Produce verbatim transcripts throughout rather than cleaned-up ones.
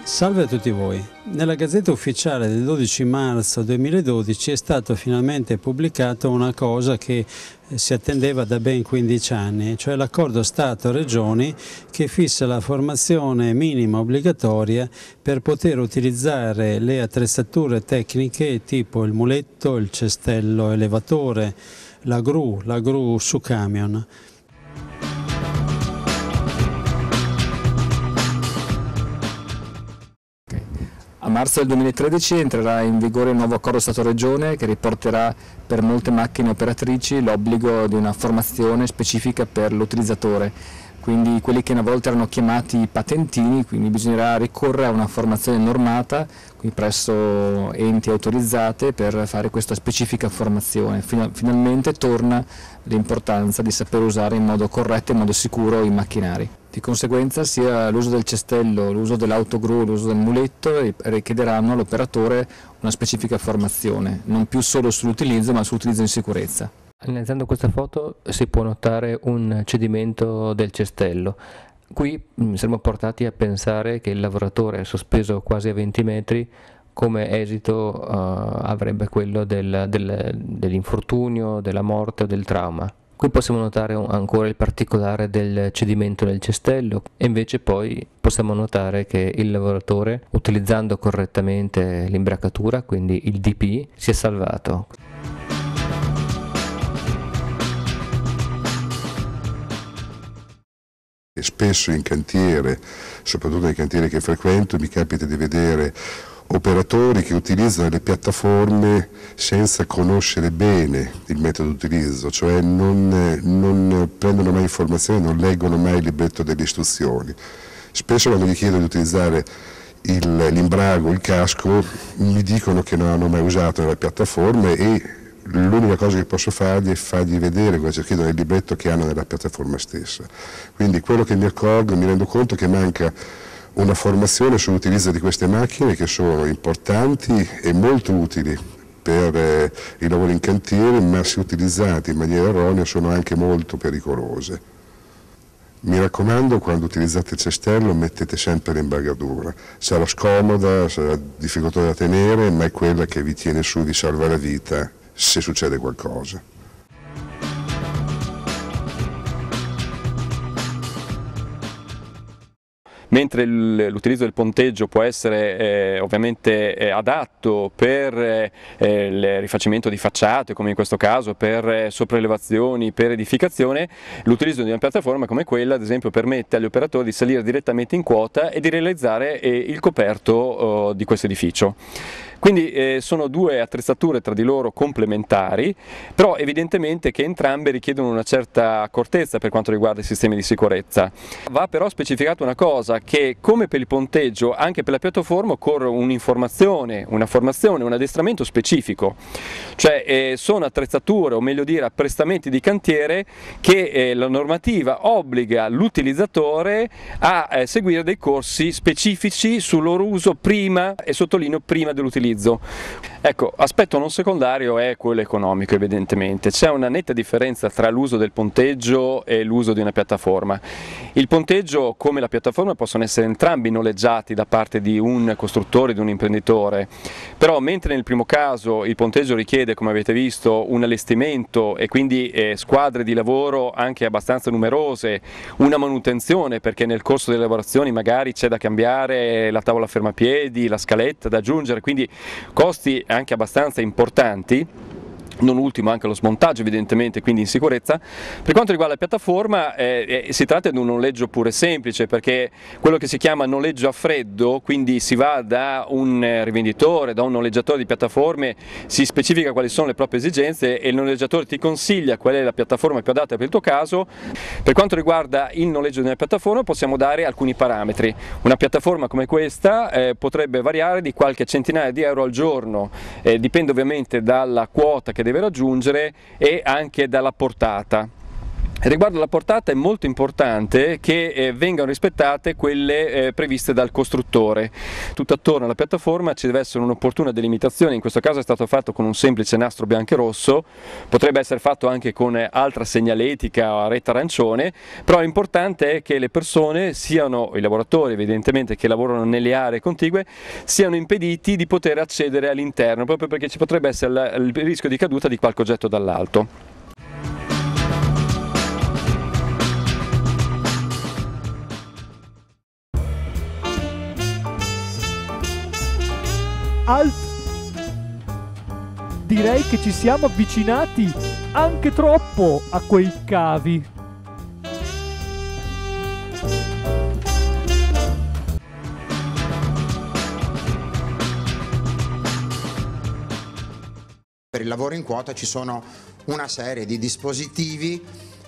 Salve a tutti voi. Nella Gazzetta Ufficiale del dodici marzo duemiladodici è stata finalmente pubblicata una cosa che si attendeva da ben quindici anni, cioè l'accordo Stato-Regioni che fissa la formazione minima obbligatoria per poter utilizzare le attrezzature tecniche tipo il muletto, il cestello elevatore, la gru, la gru su camion. A marzo del duemilatredici entrerà in vigore il nuovo accordo Stato-Regione che riporterà per molte macchine operatrici l'obbligo di una formazione specifica per l'utilizzatore, quindi quelli che una volta erano chiamati patentini, quindi bisognerà ricorrere a una formazione normata qui presso enti autorizzate per fare questa specifica formazione. Finalmente torna l'importanza di saper usare in modo corretto e in modo sicuro i macchinari. Di conseguenza sia l'uso del cestello, l'uso dell'autogru, l'uso del muletto richiederanno all'operatore una specifica formazione, non più solo sull'utilizzo ma sull'utilizzo in sicurezza. Analizzando questa foto si può notare un cedimento del cestello. Qui siamo portati a pensare che il lavoratore è sospeso quasi a venti metri, come esito uh, avrebbe quello del, del, dell'infortunio, della morte o del trauma. Qui possiamo notare ancora il particolare del cedimento del cestello e invece poi possiamo notare che il lavoratore, utilizzando correttamente l'imbracatura, quindi il D P, si è salvato. Spesso in cantiere, soprattutto nei cantieri che frequento, mi capita di vedere operatori che utilizzano le piattaforme senza conoscere bene il metodo di utilizzo, cioè non, non prendono mai informazioni, non leggono mai il libretto delle istruzioni. Spesso quando gli chiedo di utilizzare l'imbrago, il, il casco, mi dicono che non hanno mai usato le piattaforme e l'unica cosa che posso fargli è fargli vedere cosa chiedono nel libretto che hanno nella piattaforma stessa. Quindi quello che mi accorgo, mi rendo conto che manca una formazione sull'utilizzo di queste macchine che sono importanti e molto utili per eh, i lavori in cantiere, ma se utilizzate in maniera erronea sono anche molto pericolose. Mi raccomando, quando utilizzate il cestello mettete sempre l'imbragatura. Sarà scomoda, sarà difficoltosa da tenere, ma è quella che vi tiene su, vi salva la vita se succede qualcosa. Mentre l'utilizzo del ponteggio può essere eh, ovviamente eh, adatto per eh, il rifacimento di facciate, come in questo caso, per eh, sopraelevazioni, per edificazione, l'utilizzo di una piattaforma come quella, ad esempio, permette agli operatori di salire direttamente in quota e di realizzare eh, il coperto oh, di questo edificio. Quindi eh, sono due attrezzature tra di loro complementari, però evidentemente che entrambe richiedono una certa accortezza per quanto riguarda i sistemi di sicurezza. Va però specificato una cosa, che come per il ponteggio, anche per la piattaforma occorre un'informazione, una formazione, un addestramento specifico, cioè eh, sono attrezzature, o meglio dire apprestamenti di cantiere, che eh, la normativa obbliga l'utilizzatore a eh, seguire dei corsi specifici sul loro uso prima, e sottolineo prima dell'utilizzo. Ecco, aspetto non secondario è quello economico, evidentemente. C'è una netta differenza tra l'uso del ponteggio e l'uso di una piattaforma. Il ponteggio, come la piattaforma, possono essere entrambi noleggiati da parte di un costruttore, di un imprenditore, però mentre nel primo caso il ponteggio richiede, come avete visto, un allestimento e quindi eh, squadre di lavoro anche abbastanza numerose, una manutenzione perché nel corso delle lavorazioni magari c'è da cambiare la tavola fermapiedi, la scaletta da aggiungere, quindi costi anche abbastanza importanti, non ultimo anche lo smontaggio evidentemente, quindi in sicurezza. Per quanto riguarda la piattaforma eh, eh, si tratta di un noleggio pure semplice, perché quello che si chiama noleggio a freddo, quindi si va da un rivenditore, da un noleggiatore di piattaforme, si specifica quali sono le proprie esigenze e il noleggiatore ti consiglia qual è la piattaforma più adatta per il tuo caso. Per quanto riguarda il noleggio di una piattaforma possiamo dare alcuni parametri. Una piattaforma come questa eh, potrebbe variare di qualche centinaia di euro al giorno, eh, dipende ovviamente dalla quota che deve raggiungere e anche dalla portata. Riguardo alla portata è molto importante che eh, vengano rispettate quelle eh, previste dal costruttore. Tutto attorno alla piattaforma ci deve essere un'opportuna delimitazione, in questo caso è stato fatto con un semplice nastro bianco e rosso, potrebbe essere fatto anche con altra segnaletica o rete arancione, però l'importante è che le persone, siano i lavoratori evidentemente che lavorano nelle aree contigue, siano impediti di poter accedere all'interno, proprio perché ci potrebbe essere il rischio di caduta di qualche oggetto dall'alto. Alt. Direi che ci siamo avvicinati anche troppo a quei cavi. Per il lavoro in quota ci sono una serie di dispositivi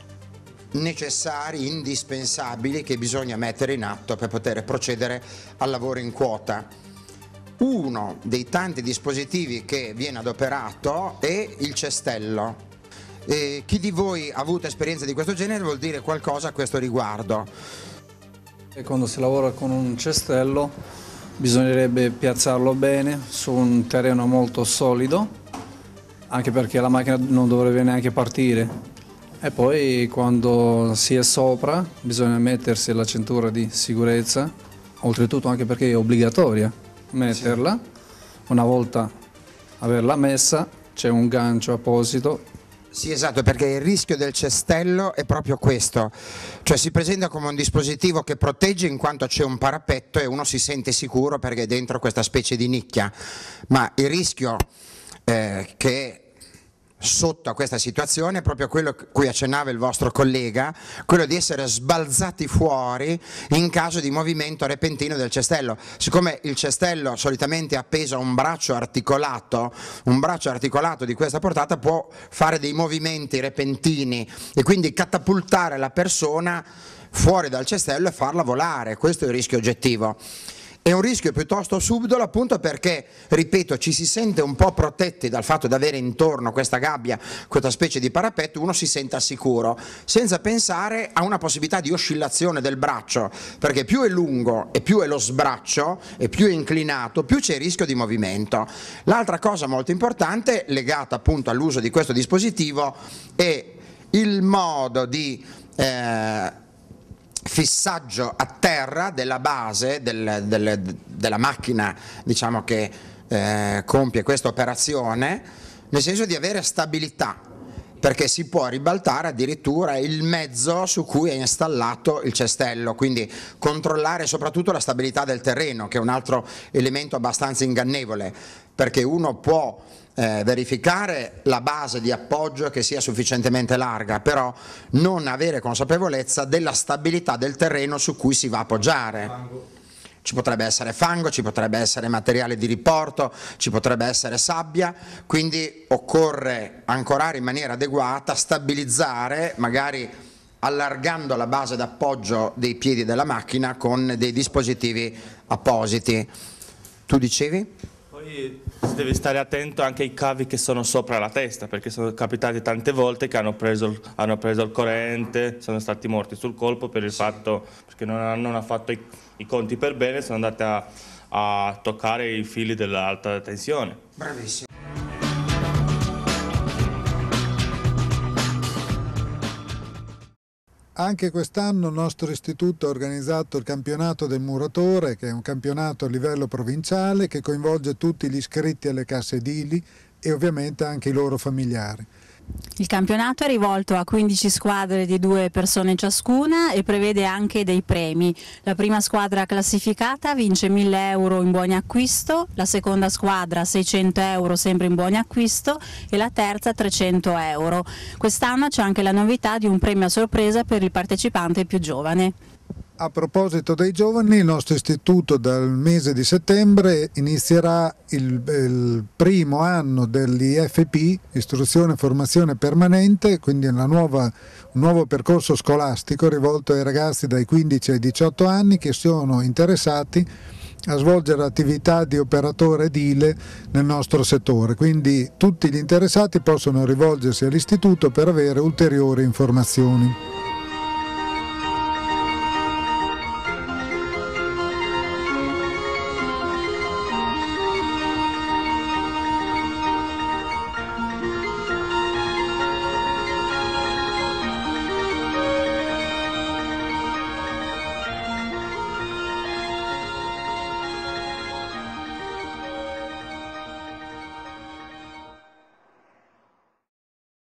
necessari, indispensabili, che bisogna mettere in atto per poter procedere al lavoro in quota. Uno dei tanti dispositivi che viene adoperato è il cestello. E chi di voi ha avuto esperienze di questo genere vuol dire qualcosa a questo riguardo? E quando si lavora con un cestello bisognerebbe piazzarlo bene su un terreno molto solido, anche perché la macchina non dovrebbe neanche partire. E poi quando si è sopra bisogna mettersi la cintura di sicurezza, oltretutto anche perché è obbligatoria metterla. Una volta averla messa c'è un gancio apposito. Sì, esatto, perché il rischio del cestello è proprio questo, cioè si presenta come un dispositivo che protegge in quanto c'è un parapetto e uno si sente sicuro perché è dentro questa specie di nicchia, ma il rischio eh, che sotto a questa situazione è proprio quello a cui accennava il vostro collega, quello di essere sbalzati fuori in caso di movimento repentino del cestello. Siccome il cestello solitamente è appeso a un braccio articolato, un braccio articolato di questa portata può fare dei movimenti repentini e quindi catapultare la persona fuori dal cestello e farla volare. Questo è il rischio oggettivo. È un rischio piuttosto subdolo, appunto perché, ripeto, ci si sente un po' protetti dal fatto di avere intorno questa gabbia, questa specie di parapetto, uno si senta sicuro, senza pensare a una possibilità di oscillazione del braccio, perché più è lungo e più è lo sbraccio e più è inclinato, più c'è il rischio di movimento. L'altra cosa molto importante, legata appunto all'uso di questo dispositivo, è il modo di eh, fissaggio a terra della base del, del, della macchina, diciamo, che eh, compie questa operazione, nel senso di avere stabilità, perché si può ribaltare addirittura il mezzo su cui è installato il cestello, quindi controllare soprattutto la stabilità del terreno, che è un altro elemento abbastanza ingannevole, perché uno può Eh, verificare la base di appoggio che sia sufficientemente larga, però non avere consapevolezza della stabilità del terreno su cui si va a appoggiare. Fango. Ci potrebbe essere fango, ci potrebbe essere materiale di riporto, ci potrebbe essere sabbia, quindi occorre ancorare in maniera adeguata, stabilizzare, magari allargando la base d'appoggio dei piedi della macchina con dei dispositivi appositi. Tu dicevi? Poi si deve stare attento anche ai cavi che sono sopra la testa, perché sono capitati tante volte che hanno preso, hanno preso il corrente, sono stati morti sul colpo per il fatto, perché non hanno fatto i, i conti per bene, sono andati a, a toccare i fili dell'alta tensione. Bravissimo. Anche quest'anno il nostro istituto ha organizzato il campionato del muratore, che è un campionato a livello provinciale che coinvolge tutti gli iscritti alle casse edili e ovviamente anche i loro familiari. Il campionato è rivolto a quindici squadre di due persone ciascuna e prevede anche dei premi. La prima squadra classificata vince mille euro in buoni acquisto, la seconda squadra seicento euro sempre in buoni acquisto e la terza trecento euro. Quest'anno c'è anche la novità di un premio a sorpresa per il partecipante più giovane. A proposito dei giovani, il nostro istituto dal mese di settembre inizierà il, il primo anno dell'I F P, Istruzione e Formazione Permanente, quindi una nuova, un nuovo percorso scolastico rivolto ai ragazzi dai quindici ai diciotto anni che sono interessati a svolgere attività di operatore edile nel nostro settore, quindi tutti gli interessati possono rivolgersi all'istituto per avere ulteriori informazioni.